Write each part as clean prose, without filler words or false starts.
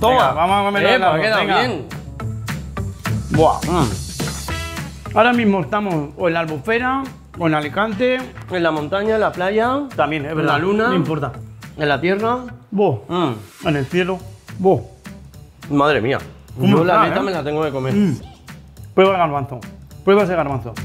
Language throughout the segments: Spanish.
Toma, venga, vamos a comer el arroz. queda Venga. bien. Buah. Ahora mismo estamos o en la Albufera, o en Alicante. En la montaña, en la playa, También, es en verdad. la luna, No importa. en la tierra. Buah. En el cielo. Buah. Madre mía. ¿Cómo Yo la está, neta eh? me la tengo que comer. Prueba el garbanzo. Prueba ese garbanzo.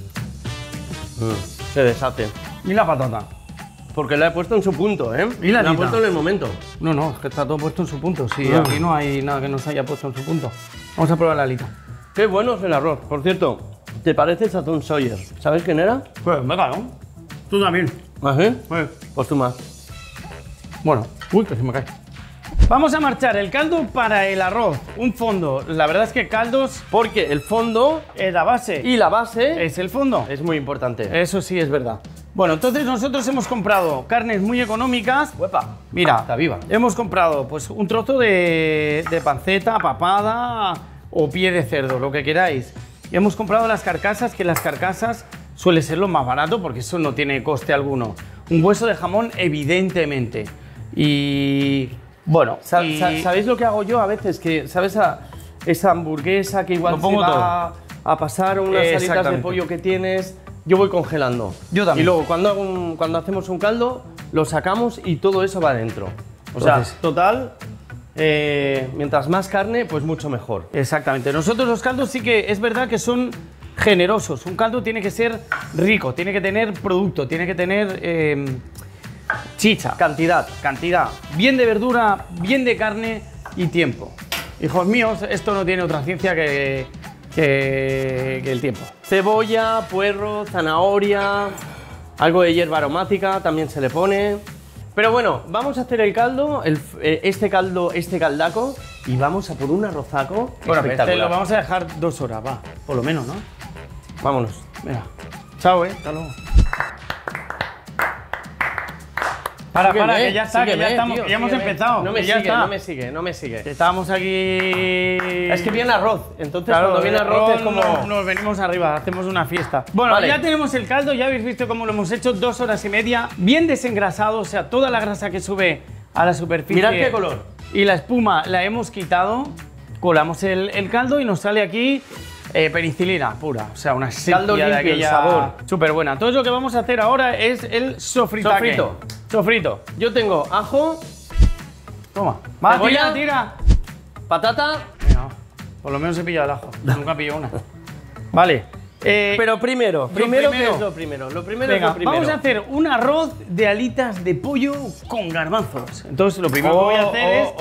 Se deshace. Y la patata. Porque la he puesto en su punto, ¿eh? ¿Y la he alita? puesto en el momento. No, no, es que está todo puesto en su punto. Sí, Ah. aquí no hay nada que no se haya puesto en su punto. Vamos a probar la alita. Qué bueno es el arroz. Por cierto, ¿te pareces a Tom Sawyer? ¿Sabes quién era? Pues venga, ¿no? Tú también. ¿Ah, sí? Pues, Pues tú más. bueno, uy, que se me cae. Vamos a marchar el caldo para el arroz. Un fondo. La verdad es que caldos Porque el fondo es la base. y la base Es el fondo. es muy importante. Eso sí es verdad. Bueno, entonces nosotros hemos comprado carnes muy económicas. ¡Uepa! Mira, Está viva. hemos comprado pues un trozo de panceta, papada o pie de cerdo, lo que queráis. Y hemos comprado las carcasas, que las carcasas suele ser lo más barato porque eso no tiene coste alguno. Un hueso de jamón, evidentemente. Y bueno, ¿Sabéis lo que hago yo a veces? Que, ¿sabes? Esa hamburguesa que igual Lo pongo se va a pasar, unas salitas de Exactamente. pollo que tienes, yo voy congelando. Yo también. Y luego cuando hacemos un caldo, lo sacamos y todo eso va dentro. O Entonces- sea, total, mientras más carne, pues mucho mejor. exactamente. Nosotros los caldos sí que es verdad que son generosos. Un caldo tiene que ser rico, tiene que tener producto, tiene que tener chicha, Cantidad. cantidad, bien de verdura, bien de carne y tiempo. Hijos míos, esto no tiene otra ciencia que el tiempo. Cebolla, puerro, zanahoria, algo de hierba aromática también se le pone. Pero bueno, vamos a hacer el caldo, este caldaco, y vamos a por un arrozaco Bueno, espectacular. este lo vamos a dejar 2 horas, va, por lo menos, ¿no? Vámonos. Venga, chao, hasta luego. Para, Sígueme, que ya está, que ya sígueme, estamos, tío, que ya hemos sígueme. empezado. No me que ya sigue, está. no me sigue, no me sigue. Que estábamos aquí. Es que viene arroz, entonces Claro, cuando viene arroz es como... nos venimos arriba, hacemos una fiesta. Bueno, Vale. ya tenemos el caldo, ya habéis visto cómo lo hemos hecho, 2 horas y media, bien desengrasado, o sea, toda la grasa que sube a la superficie. Mirad qué color. Y la espuma la hemos quitado, colamos el caldo y nos sale aquí penicilina pura, o sea, una Caldo sepia de limpio, el aquella sabor. súper buena. Entonces lo que vamos a hacer ahora es el sofritaque. Sofrito. Yo tengo ajo, Toma. Va, Cebolla. tira. patata, Venga, por lo menos he pillado el ajo, nunca pillo una. Vale. pero primero, ¿qué primero. es lo primero? Lo primero Venga, es lo primero. vamos a hacer un arroz de alitas de pollo con garbanzos. Entonces, lo primero que voy a hacer es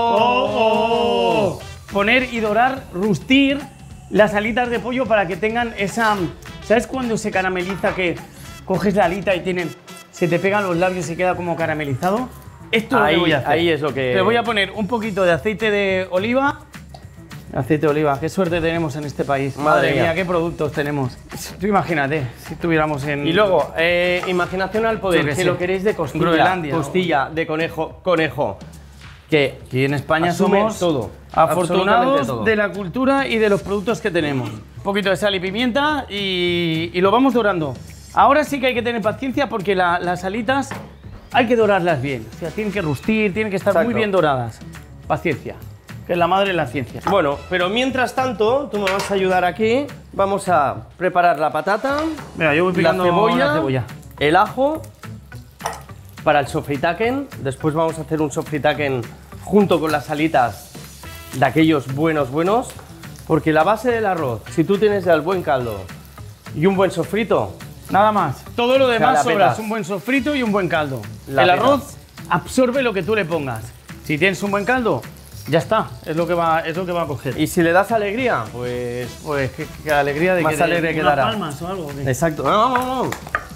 poner y dorar, rustir las alitas de pollo para que tengan esa... ¿Sabes cuando se carameliza que coges la alita y se te pegan los labios y queda como caramelizado? Esto es lo que voy a hacer. Ahí es lo que... Le voy a poner un poquito de aceite de oliva. Aceite de oliva, qué suerte tenemos en este país. Madre mía. qué productos tenemos. Tú imagínate, si estuviéramos en... Y luego, imaginación al Yo poder, qué que sé. lo queréis de costilla, Groenlandia, ¿no? costilla, de conejo, que Aquí en España asume somos todo, absolutamente afortunados todo. de la cultura y de los productos que tenemos. Un poquito de sal y pimienta y lo vamos dorando. Ahora sí que hay que tener paciencia porque las alitas hay que dorarlas bien. O sea, tienen que rustir, tienen que estar muy Exacto. bien doradas. Paciencia, que es la madre de la ciencia. Bueno, pero mientras tanto, tú me vas a ayudar aquí. Vamos a preparar la patata, Mira, yo voy picando la la cebolla. el ajo para el sofritaken. Después vamos a hacer un sofritaken junto con las alitas de aquellos buenos, porque la base del arroz, si tú tienes ya el buen caldo y un buen sofrito, Nada más. Todo lo demás la sobra. petas. Es un buen sofrito y un buen caldo. La El petas. arroz absorbe lo que tú le pongas. Si tienes un buen caldo, ya está. Es lo que va a coger. y si le das alegría, pues... Pues qué alegría de Más que alegre unas quedará. palmas o algo. ¿o qué? Exacto. Vamos.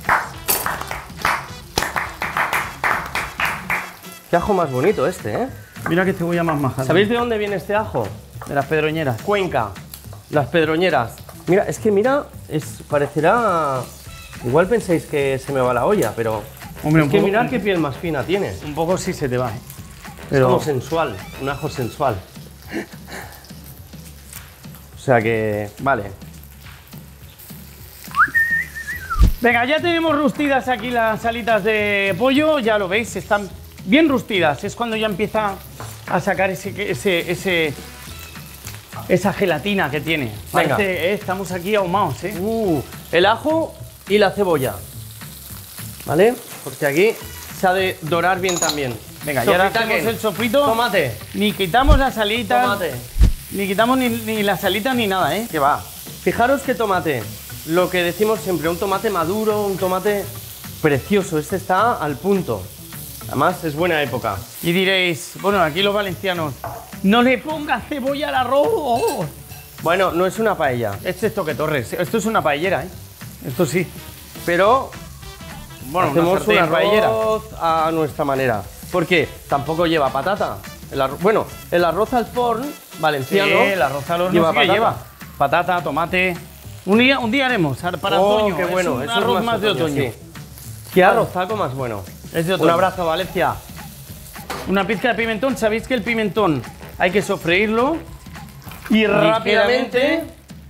Qué ajo más bonito este, ¿eh? Mira qué cebolla más maja. ¿Sabéis de dónde viene este ajo? De las pedroñeras. Cuenca, las pedroñeras. Mira, es que parecerá... Igual pensáis que se me va la olla, pero... Hombre, es un que poco- mirad qué piel más fina tiene. Un poco sí se te va. Es como sensual, un ajo sensual. O sea que... Vale. Venga, ya tenemos rustidas aquí las alitas de pollo. Ya lo veis, están bien rustidas. Es cuando ya empieza a sacar esa gelatina que tiene. Venga. Parece, estamos aquí ahumados, ¿eh? El ajo y la cebolla. ¿Vale? Porque aquí se ha de dorar bien también. Venga, y ahora Sofritaken. hacemos el sofrito. Tomate. Ni quitamos las alitas. Tomate. Ni quitamos ni las alitas ni nada, ¿eh? Que va. Fijaros que tomate. Lo que decimos siempre, un tomate maduro, un tomate precioso. Este está al punto. Además, es buena época. Y diréis, bueno, aquí los valencianos, no le pongas cebolla al arroz. Bueno, no es una paella, Este es Toque Torres. Esto es una paellera, ¿eh? Esto sí. pero Bueno, una hacemos un sartén paellera. arroz a nuestra manera. Porque tampoco lleva patata. Bueno, el arroz al forn valenciano Sí, el arroz al horno lleva sí que patata. lleva patata, tomate. Un día haremos para otoño. Qué bueno, es un eso es arroz más de otoño. sí. Qué arrozaco más bueno. Es de Un otoño. abrazo, Valencia. Una pizca de pimentón. ¿Sabéis que el pimentón hay que sofreírlo? Y rápidamente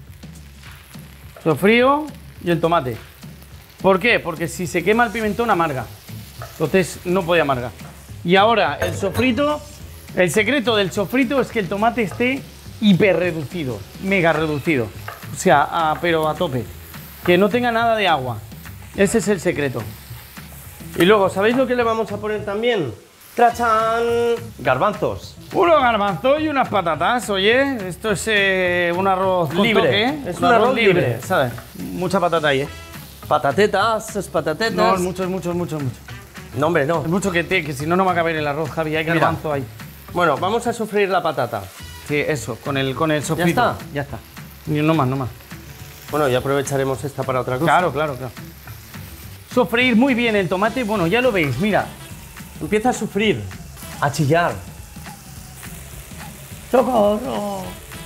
sofrío y el tomate. ¿Por qué? Porque si se quema el pimentón amarga. Entonces no puede amargar. Y ahora el sofrito, el secreto del sofrito es que el tomate esté hiper reducido, mega reducido. O sea, pero a tope. Que no tenga nada de agua. Ese es el secreto. Y luego, ¿sabéis lo que le vamos a poner también? ¡Trachán! Garbanzos. Unos garbanzos y unas patatas, oye, esto es un arroz con Libre, toque, ¿eh? es un arroz libre. ¿sabes? Mucha patata ahí, ¿eh? Patatetas, patatetas. No, muchos. No, hombre, no. Es mucho que si no, no va a caber el arroz, Javi, hay Mira. garbanzo ahí. Bueno, vamos a sofreír la patata. Sí, eso, con el sofrito. está? Ya está. Ni no más. Bueno, ya aprovecharemos esta para otra cosa. Claro. Sofreír muy bien el tomate, bueno, ya lo veis, mira. Empieza a sufrir, a chillar. ¡Socorro!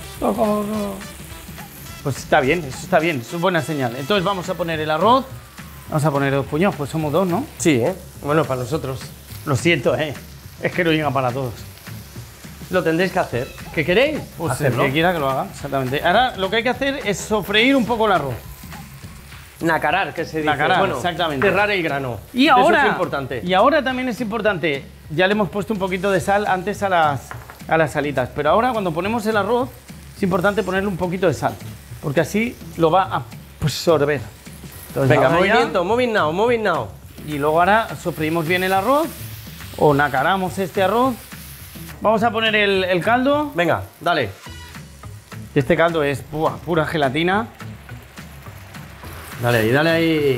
Pues está bien, eso es buena señal. Entonces vamos a poner el arroz, vamos a poner 2 puñados, pues somos 2, ¿no? Sí, ¿eh? Bueno, para nosotros. Lo siento, es que no llega para todos. Lo tendréis que hacer. ¿Qué queréis? Pues hacerlo. el que quiera que lo haga, exactamente. Ahora lo que hay que hacer es sofreír un poco el arroz. Nacarar, que se dice. Nacarar, bueno, exactamente. cerrar el grano. Y ahora, Eso es importante. Y ahora también es importante, ya le hemos puesto un poquito de sal antes a las alitas, pero ahora cuando ponemos el arroz es importante ponerle un poquito de sal, porque así lo va a absorber. Entonces, Venga, ahora ya- movimiento, moving now. Y luego ahora sofreímos bien el arroz o nacaramos este arroz. Vamos a poner el caldo. Venga, dale. Este caldo es pura gelatina. Dale ahí, dale ahí.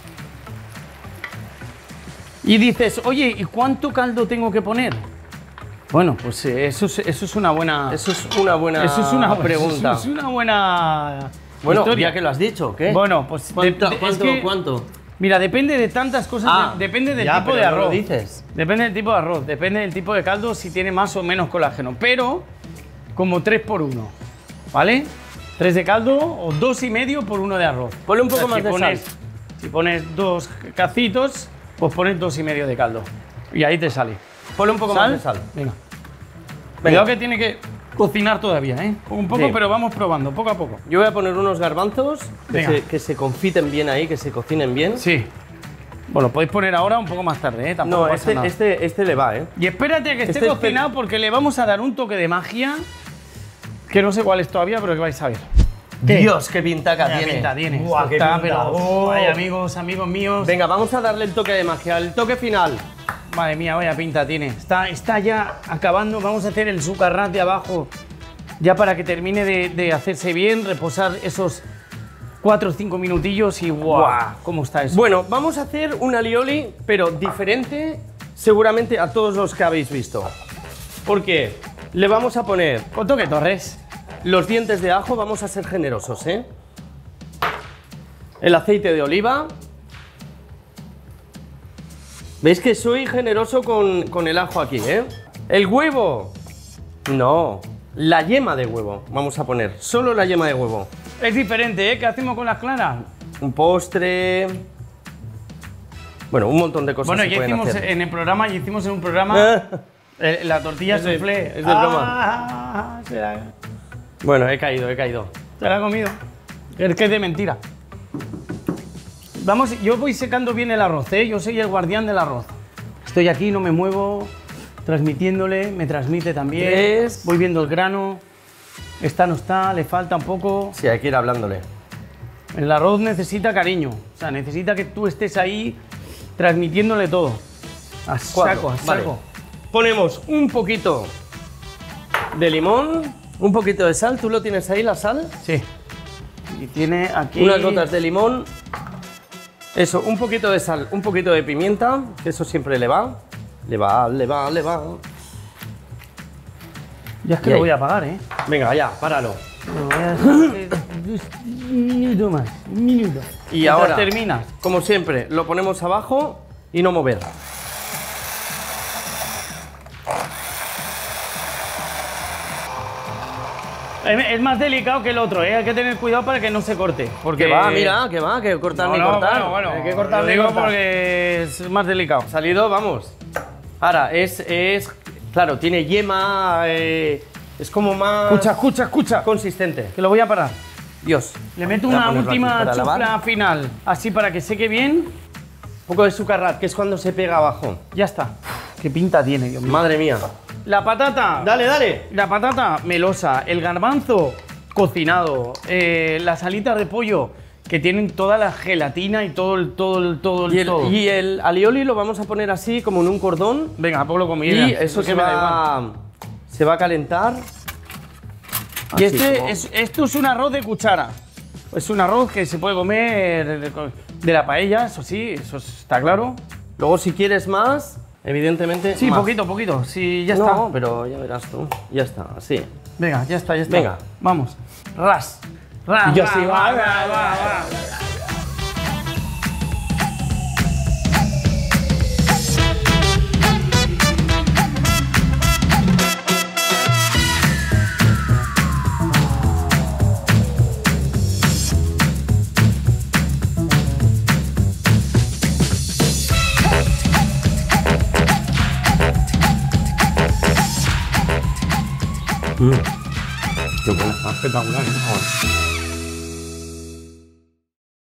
Y dices, oye, ¿y cuánto caldo tengo que poner? Bueno, pues eso es una buena... Eso es una buena Eso es una pregunta. Eso es una buena Bueno, historia. ya que lo has dicho, ¿qué? Bueno, pues ¿Cuánto? Mira, depende de tantas cosas, depende del tipo de no arroz. lo dices. Depende del tipo de arroz, depende del tipo de caldo, si tiene más o menos colágeno. Pero como 3 por 1, ¿vale? 3 de caldo o 2,5 por 1 de arroz. Ponle un poco más si de pones, sal. Si pones 2 cacitos, pues pones 2,5 de caldo. Y ahí te sale. Ponle un poco más de sal. Venga. Venga. Cuidado que tiene que cocinar todavía, ¿eh? Un poco, Sí. pero vamos probando, poco a poco. Yo voy a poner unos garbanzos Venga. que se confiten bien ahí, que se cocinen bien. Sí. Bueno, podéis poner ahora un poco más tarde, ¿eh? Tampoco No, pasa nada. este le va, ¿eh? Y espérate a que esté Este es cocinado porque le vamos a dar un toque de magia que no sé cuál es todavía, pero que vais a ver. ¿Qué? Dios, qué pintaca Vaya tiene. pinta tiene. Buah, qué Está, pinta. pero, Oh. vaya amigos míos. Venga, vamos a darle el toque de magia, el toque final. Madre mía, vaya pinta tiene. Está ya acabando. Vamos a hacer el sucarrat de abajo ya para que termine de hacerse bien, reposar esos 4 o 5 minutillos y ¡guau! ¿Cómo está eso? Bueno, vamos a hacer un alioli, pero diferente seguramente a todos los que habéis visto. Porque le vamos a poner Con Toque Torres. los dientes de ajo, vamos a ser generosos, ¿eh? El aceite de oliva. ¿Veis que soy generoso con el ajo aquí, eh? El huevo. No, la yema de huevo. Vamos a poner solo la yema de huevo. Es diferente, ¿eh? ¿Qué hacemos con las claras? Un postre. Bueno, un montón de cosas Bueno, se ya pueden hicimos hacer. en el programa, la tortilla Es de- soufflé. es de broma. Bueno, he caído. Se la ha comido. Es que es de mentira. Vamos, yo voy secando bien el arroz, ¿eh? Yo soy el guardián del arroz. Estoy aquí, no me muevo. transmitiéndole, me transmite también. 3. Voy viendo el grano. Esta no está, le falta un poco. Sí, hay que ir hablándole. El arroz necesita cariño, o sea, necesita que tú estés ahí transmitiéndole todo. A 4. saco, a Vale. saco. Ponemos un poquito de limón, un poquito de sal. ¿Tú lo tienes ahí, la sal? Sí. Y tiene aquí... Unas gotas de limón. Eso, un poquito de sal, un poquito de pimienta, que eso siempre le va. Le va. Ya es que Y lo ahí. voy a apagar, ¿eh? Venga, ya, páralo. Lo voy a dejar un minuto más, un minuto. Y Mientras ahora, terminas. como siempre, lo ponemos abajo y no mover. Es más delicado que el otro, ¿eh? Hay que tener cuidado para que no se corte. Porque Que va, mira, que cortar No, ni no, cortar. bueno, Hay que cortar lo ni digo cortar. porque es más delicado. Salido, vamos. Ahora, claro, tiene yema, es como más Escucha, consistente. que lo voy a parar. Dios. Le meto Voy a una ponerlo aquí última para chufla lavar. final, así para que seque bien. Un poco de sucarrat, que es cuando se pega abajo. Ya está. Qué pinta tiene, Dios mío. Madre mía. La patata. Dale, dale. La patata melosa, el garbanzo cocinado, las alitas de pollo que tienen toda la gelatina y todo. Y el alioli lo vamos a poner así, como en un cordón. Venga, ponlo con mi Y eso se va a calentar. Y Así como- esto es un arroz de cuchara. Es un arroz que se puede comer de la paella, eso sí, eso está claro. Luego, si quieres más, evidentemente. Sí, más. poquito, sí, ya No, está. pero ya verás tú. Ya está, así. Venga, ya está. Venga. Vamos. Ras. Y yo así, va. Qué buena. Espectacular.